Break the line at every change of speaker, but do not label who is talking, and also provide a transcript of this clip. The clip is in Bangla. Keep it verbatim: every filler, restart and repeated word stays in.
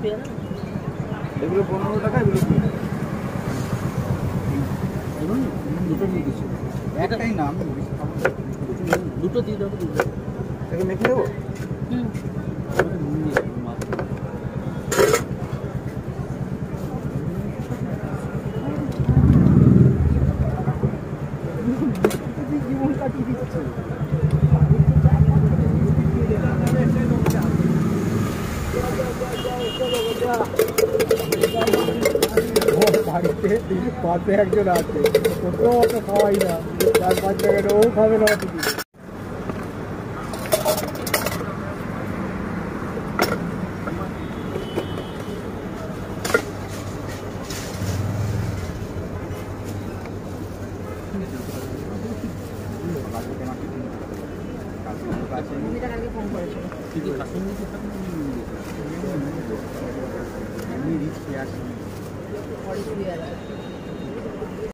এগুলো পনেরো টাকা, এগুলো দুটো নিয়ে দিচ্ছি, একটাই নাম দুটো দিয়ে দেবো। এটাকে মেখে দেবো। হুম জীবন কাটিয়ে দিচ্ছে। বাড়িতে পাশে একজন আছে, ওকেও অত খাওয়াই না, চার পাঁচ টাকা ও খাবে না অত কিছু। ফোন করেছিল